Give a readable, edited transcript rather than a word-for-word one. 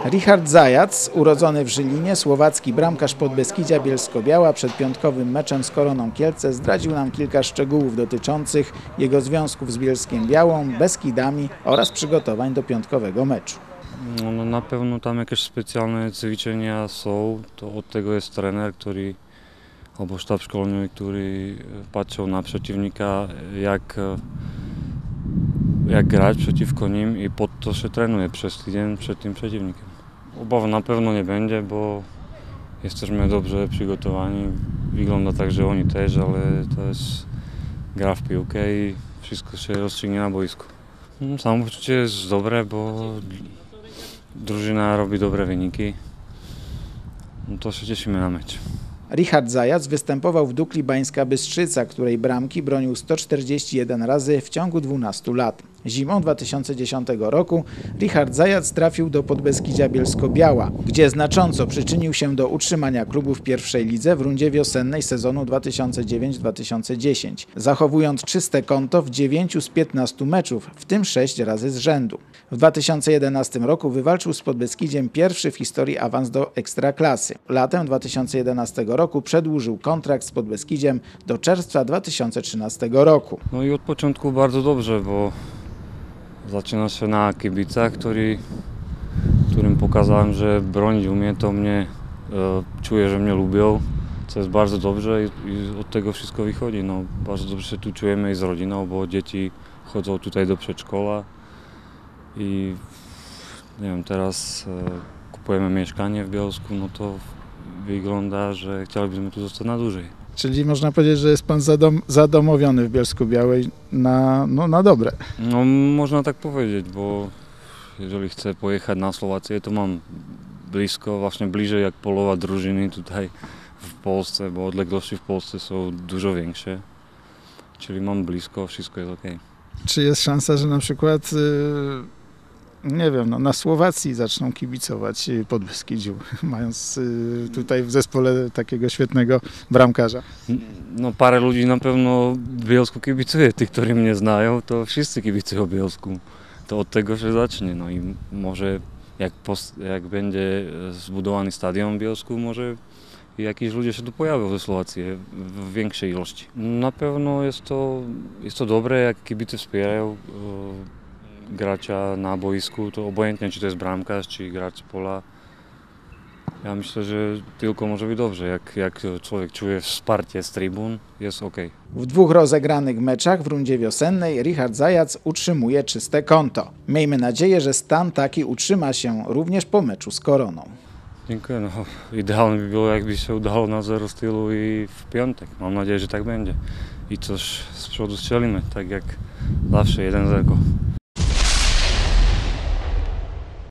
Richard Zajac, urodzony w Żylinie, słowacki bramkarz Podbeskidzia Bielsko-Biała, przed piątkowym meczem z Koroną Kielce zdradził nam kilka szczegółów dotyczących jego związków z Bielskiem-Białą, Beskidami oraz przygotowań do piątkowego meczu. No, na pewno tam jakieś specjalne ćwiczenia są, to od tego jest trener, albo sztab szkolny, który patrzył na przeciwnika, jak grać przeciwko nim i pod to się trenuje przez tydzień przed tym przeciwnikiem. Obaw na pewno nie będzie, bo jesteśmy dobrze przygotowani. Wygląda tak, że oni też, ale to jest gra w piłkę i wszystko się rozstrzygnie na boisku. Samopoczucie jest dobre, bo drużyna robi dobre wyniki. No to się cieszymy na mecz. Richard Zajac występował w Dukli Bańska Bystrzyca, której bramki bronił 141 razy w ciągu 12 lat. Zimą 2010 roku Richard Zajac trafił do Podbeskidzia Bielsko-Biała, gdzie znacząco przyczynił się do utrzymania klubu w pierwszej lidze w rundzie wiosennej sezonu 2009-2010, zachowując czyste konto w 9 z 15 meczów, w tym 6 razy z rzędu. W 2011 roku wywalczył z Podbeskidziem pierwszy w historii awans do Ekstraklasy. Latem 2011 roku przedłużył kontrakt z Podbeskidziem do czerwca 2013 roku. No i od początku bardzo dobrze, bo zaczyna się na kibicach, którym pokazałem, że bronić umie, to czuję, że mnie lubią, co jest bardzo dobrze i od tego wszystko wychodzi. No, bardzo dobrze się tu czujemy i z rodziną, bo dzieci chodzą tutaj do przedszkola i nie wiem, teraz kupujemy mieszkanie w Bielsku, no to wygląda, że chcielibyśmy tu zostać na dłużej. Czyli można powiedzieć, że jest pan zadomowiony w Bielsku-Białej na dobre. No można tak powiedzieć, bo jeżeli chcę pojechać na Słowację, to mam blisko, właśnie bliżej jak połowa drużyny tutaj w Polsce, bo odległości w Polsce są dużo większe. Czyli mam blisko, wszystko jest ok. Czy jest szansa, że na przykład nie wiem, na Słowacji zaczną kibicować Podbeskidziu, mając tutaj w zespole takiego świetnego bramkarza? No parę ludzi na pewno Bielsku kibicuje, tych, którzy mnie znają, to wszyscy kibicują Bielsku. To od tego się zacznie, no i może jak będzie zbudowany stadion w Bielsku, może jakiś ludzie się tu pojawią ze Słowacji w większej ilości. Na pewno jest to dobre, jak kibice wspierają gracza na boisku, to obojętnie czy to jest bramkarz, czy gracz pola. Ja myślę, że tylko może być dobrze, jak człowiek czuje wsparcie z trybun, jest ok. W 2 rozegranych meczach w rundzie wiosennej Richard Zajac utrzymuje czyste konto. Miejmy nadzieję, że stan taki utrzyma się również po meczu z Koroną. Dziękuję. No, idealnie by było, jakby się udało na 0 stylu i w piątek. Mam nadzieję, że tak będzie. I coś z przodu strzelimy, tak jak zawsze 1-0.